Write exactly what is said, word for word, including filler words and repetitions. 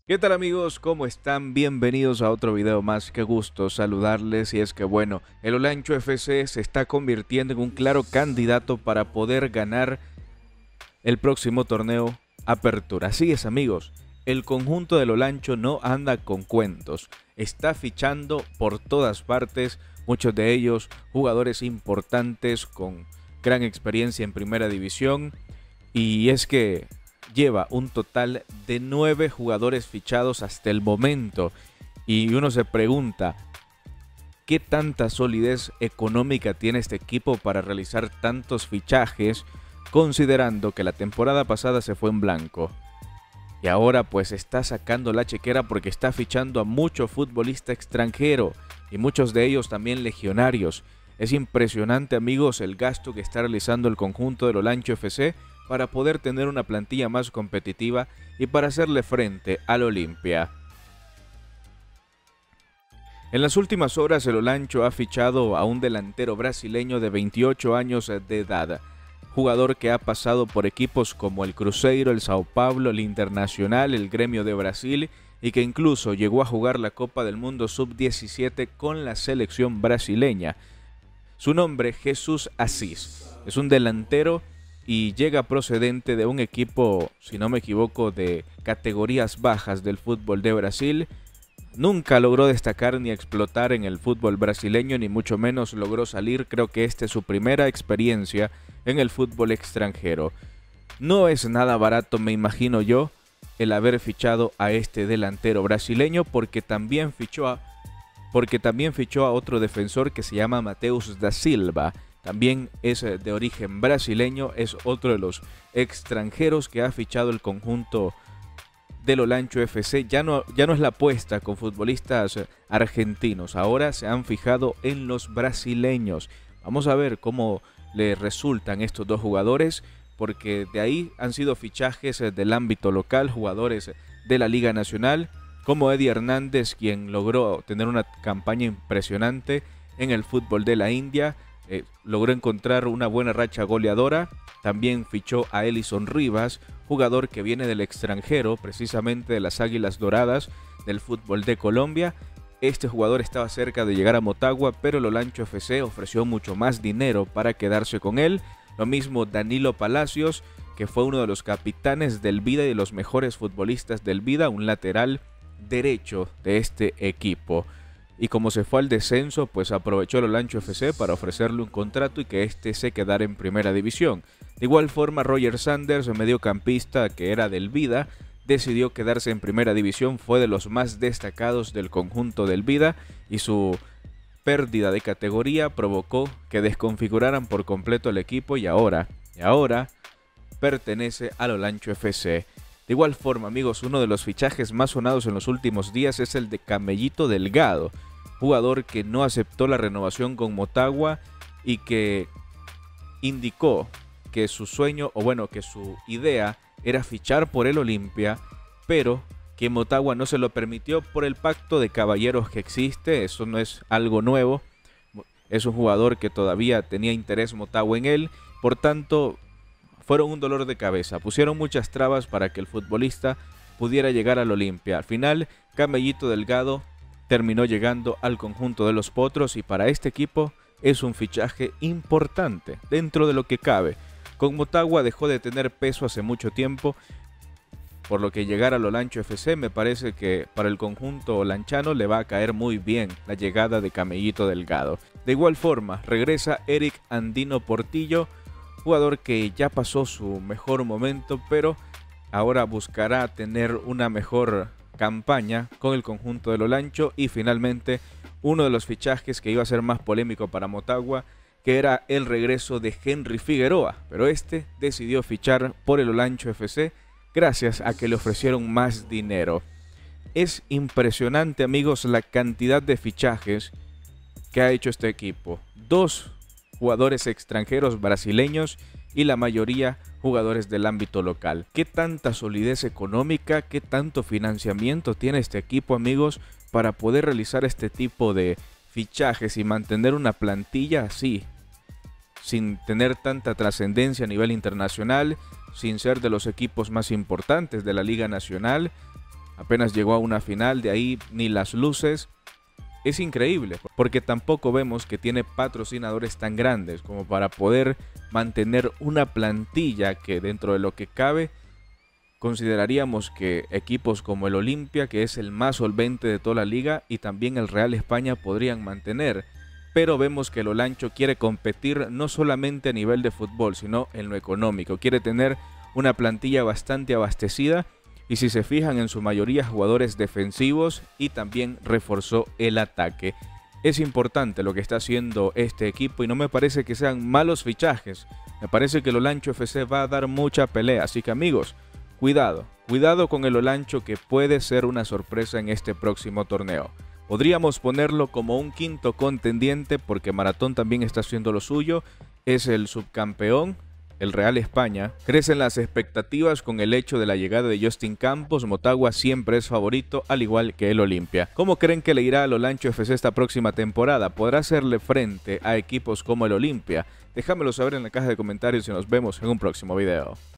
¿Qué tal amigos? ¿Cómo están? Bienvenidos a otro video más. Qué gusto saludarles y es que bueno, el Olancho F C se está convirtiendo en un claro candidato para poder ganar el próximo torneo Apertura. Así es amigos, el conjunto del Olancho no anda con cuentos, está fichando por todas partes, muchos de ellos jugadores importantes con gran experiencia en primera división y es que lleva un total de nueve jugadores fichados hasta el momento y uno se pregunta ¿qué tanta solidez económica tiene este equipo para realizar tantos fichajes considerando que la temporada pasada se fue en blanco? Y ahora pues está sacando la chequera porque está fichando a mucho futbolista extranjero y muchos de ellos también legionarios. Es impresionante amigos el gasto que está realizando el conjunto del Olancho F C para poder tener una plantilla más competitiva y para hacerle frente al Olimpia. En las últimas horas el Olancho ha fichado a un delantero brasileño de veintiocho años de edad, jugador que ha pasado por equipos como el Cruzeiro, el Sao Paulo, el Internacional, el Gremio de Brasil y que incluso llegó a jugar la Copa del Mundo sub diecisiete con la selección brasileña. Su nombre Jesús Assis, es un delantero y llega procedente de un equipo, si no me equivoco, de categorías bajas del fútbol de Brasil. Nunca logró destacar ni explotar en el fútbol brasileño, ni mucho menos logró salir. Creo que esta es su primera experiencia en el fútbol extranjero. No es nada barato, me imagino yo, el haber fichado a este delantero brasileño, porque también fichó a, porque también fichó a otro defensor que se llama Mateus da Silva. También es de origen brasileño, es otro de los extranjeros que ha fichado el conjunto del Olancho F C. Ya no, ya no es la apuesta con futbolistas argentinos, ahora se han fijado en los brasileños. Vamos a ver cómo le resultan estos dos jugadores, porque de ahí han sido fichajes del ámbito local, jugadores de la Liga Nacional, como Eddie Hernández, quien logró tener una campaña impresionante en el fútbol de la India. Eh, logró encontrar una buena racha goleadora. También fichó a Elison Rivas, jugador que viene del extranjero, precisamente de las Águilas Doradas del fútbol de Colombia. Este jugador estaba cerca de llegar a Motagua, pero el Olancho F C ofreció mucho más dinero para quedarse con él. Lo mismo Danilo Palacios, que fue uno de los capitanes del Vida y de los mejores futbolistas del Vida, un lateral derecho de este equipo. Y como se fue al descenso, pues aprovechó el Olancho F C para ofrecerle un contrato y que éste se quedara en primera división. De igual forma, Roger Sanders, mediocampista que era del Vida, decidió quedarse en primera división, fue de los más destacados del conjunto del Vida y su pérdida de categoría provocó que desconfiguraran por completo el equipo y ahora, y ahora pertenece al Olancho F C. De igual forma, amigos, uno de los fichajes más sonados en los últimos días es el de Camellito Delgado, jugador que no aceptó la renovación con Motagua y que indicó que su sueño, o bueno, que su idea era fichar por el Olimpia, pero que Motagua no se lo permitió por el pacto de caballeros que existe. Eso no es algo nuevo, es un jugador que todavía tenía interés Motagua en él, por tanto fueron un dolor de cabeza, pusieron muchas trabas para que el futbolista pudiera llegar al Olimpia. Al final, Camellito Delgado terminó llegando al conjunto de los Potros y para este equipo es un fichaje importante dentro de lo que cabe. Con Motagua dejó de tener peso hace mucho tiempo, por lo que llegar al Olancho F C me parece que para el conjunto olanchano le va a caer muy bien la llegada de Camellito Delgado. De igual forma, regresa Eric Andino Portillo, jugador que ya pasó su mejor momento, pero ahora buscará tener una mejor campaña con el conjunto del Olancho. Y finalmente, uno de los fichajes que iba a ser más polémico para Motagua, que era el regreso de Henry Figueroa, pero este decidió fichar por el Olancho F C gracias a que le ofrecieron más dinero. Es impresionante, amigos, la cantidad de fichajes que ha hecho este equipo. Dos jugadores extranjeros brasileños y la mayoría jugadores del ámbito local. ¿Qué tanta solidez económica, qué tanto financiamiento tiene este equipo, amigos, para poder realizar este tipo de fichajes y mantener una plantilla así, sin tener tanta trascendencia a nivel internacional, sin ser de los equipos más importantes de la Liga Nacional? apenas llegó a una final, de ahí ni las luces. Es increíble, porque tampoco vemos que tiene patrocinadores tan grandes como para poder mantener una plantilla que, dentro de lo que cabe, consideraríamos que equipos como el Olimpia, que es el más solvente de toda la liga, y también el Real España podrían mantener. Pero vemos que el Olancho quiere competir no solamente a nivel de fútbol, sino en lo económico. Quiere tener una plantilla bastante abastecida y, si se fijan, en su mayoría jugadores defensivos, y también reforzó el ataque. Es importante lo que está haciendo este equipo y no me parece que sean malos fichajes. Me parece que el Olancho F C va a dar mucha pelea, así que amigos, cuidado, cuidado con el Olancho, que puede ser una sorpresa en este próximo torneo. Podríamos ponerlo como un quinto contendiente porque Maratón también está haciendo lo suyo, es el subcampeón. El Real España. Crecen las expectativas con el hecho de la llegada de Justin Campos. Motagua siempre es favorito, al igual que el Olimpia. ¿Cómo creen que le irá al Olancho F C esta próxima temporada? ¿Podrá hacerle frente a equipos como el Olimpia? Déjamelo saber en la caja de comentarios y nos vemos en un próximo video.